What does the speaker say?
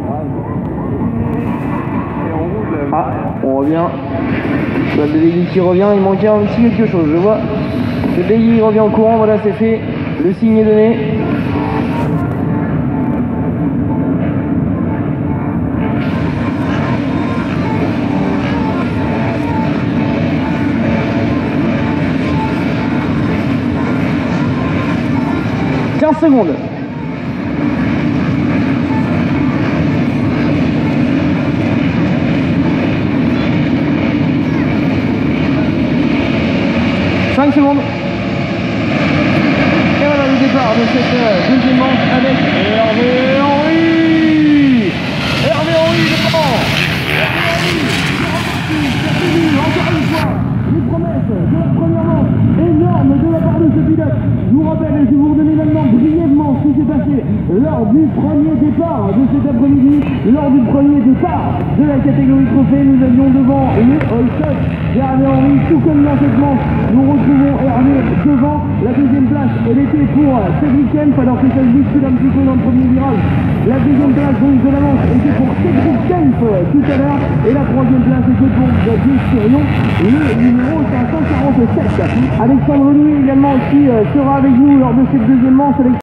Ah, on revient. Je vois le Dédé qui revient, il manquait un petit quelque chose, je vois. Le Dédé revient au courant, voilà c'est fait, le signe est donné. Secondes. Cinq secondes. Et voilà le départ de cette deuxième manche avec Hervé Henry. Hervé Henry devant. Encore une fois, les promesses de la première manche énorme de la part de ce pilote. Je vous rappelle et je vous redonne maintenant brièvement ce qui s'est passé lors du premier départ de cet après-midi. Lors du premier départ de la catégorie trophée, nous avions devant le All-Shot d'Hervé Henry, tout comme dans cette manche. Nous retrouvons Hervé devant. La deuxième place, elle était pour Cédric Kempf, alors que ça se bouscule un petit peu dans le premier virage. La deuxième place donc de la manche était pour Cédric Kempf tout à l'heure. Et la troisième place était pour Xavier Surion, le numéro 547. Alexandre Louis également qui sera avec nous lors de cette deuxième manche.